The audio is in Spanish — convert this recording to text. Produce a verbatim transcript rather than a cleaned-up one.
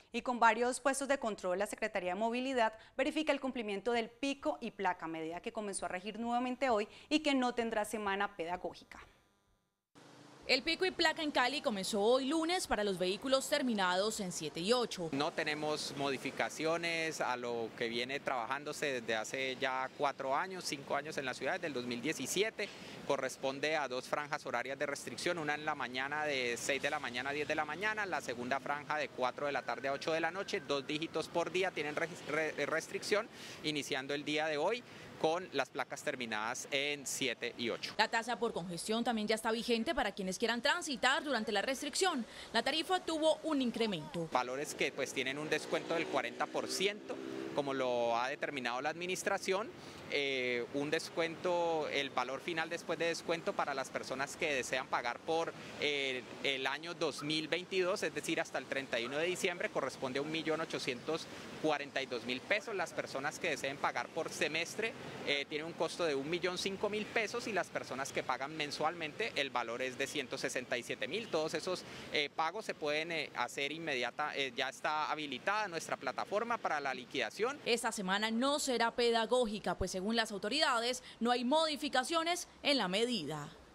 Y con varios puestos de control, la Secretaría de Movilidad verifica el cumplimiento del pico y placa, medida que comenzó a regir nuevamente hoy y que no tendrá semana pedagógica. El pico y placa en Cali comenzó hoy lunes para los vehículos terminados en siete y ocho. No tenemos modificaciones a lo que viene trabajándose desde hace ya cuatro años, cinco años en la ciudad, desde el dos mil diecisiete. Corresponde a dos franjas horarias de restricción, una en la mañana de seis de la mañana a diez de la mañana, la segunda franja de cuatro de la tarde a ocho de la noche, dos dígitos por día tienen restricción, iniciando el día de hoy con las placas terminadas en siete y ocho. La tasa por congestión también ya está vigente para quienes quieran transitar durante la restricción. La tarifa tuvo un incremento. Valores que pues tienen un descuento del cuarenta por ciento, como lo ha determinado la administración, eh, un descuento, el valor final después de descuento para las personas que desean pagar por eh, el año dos mil veintidós, es decir, hasta el treinta y uno de diciembre, corresponde a un millón ochocientos cuarenta y dos mil pesos. Las personas que deseen pagar por semestre eh, tienen un costo de un millón cinco mil pesos y las personas que pagan mensualmente el valor es de ciento sesenta y siete mil. Todos esos eh, pagos se pueden eh, hacer inmediata, eh, ya está habilitada nuestra plataforma para la liquidación. Esta semana no será pedagógica, pues según las autoridades no hay modificaciones en la medida.